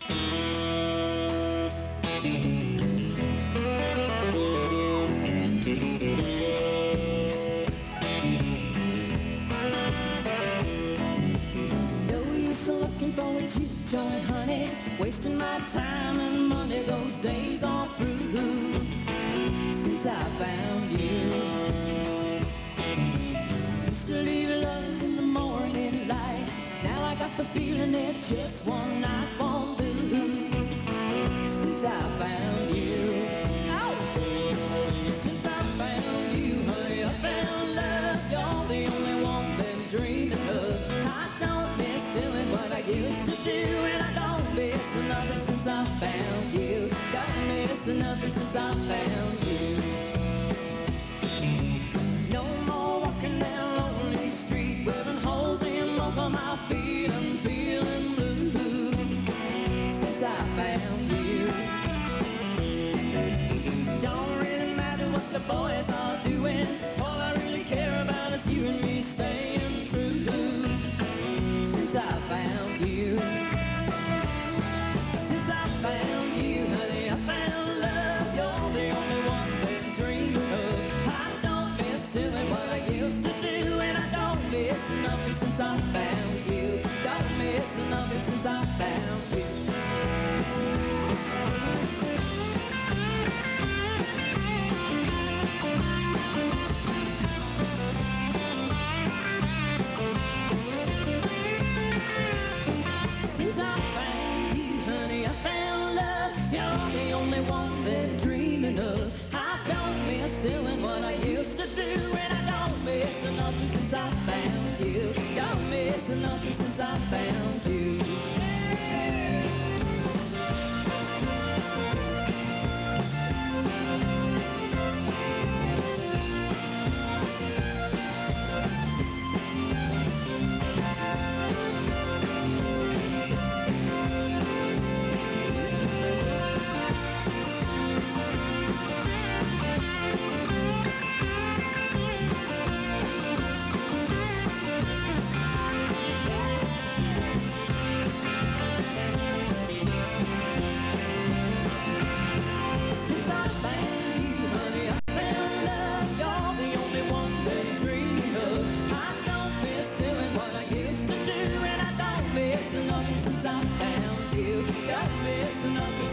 Looking for a juice joint, honey, wasting my time and money. Those days are through since I found you. Used to leave love in the morning light. Now I got the feeling that just one night won't do since I found you. Oh! Since I found you, honey, I found love. You're the only one that's dreaming of. I don't miss doing what I used to do, and I don't miss nothing since I found you. Don't miss nothing since I found you. No more walking down lonely street, wearing holes in both of my feet. I'm feeling blue since I found you. Don't really matter what the boys are doing. All I really care about is you and me staying true since I found you. Since I found you, honey, I found love. You're the only one that dreaming of. I don't miss doing what I used to do, and I don't miss nothing since I found you. Don't miss nothing since I found you. Since I found you, honey, I found love. You're the only one that's dreaming of. I don't miss doing what I used to do, and I don't miss nothing since I found you. Don't miss nothing since I found you. Since I found you, honey, I found love. You're the only one that's dreaming of. I don't miss doing what I used to do, and I don't miss nothing since I found you. Don't miss nothing.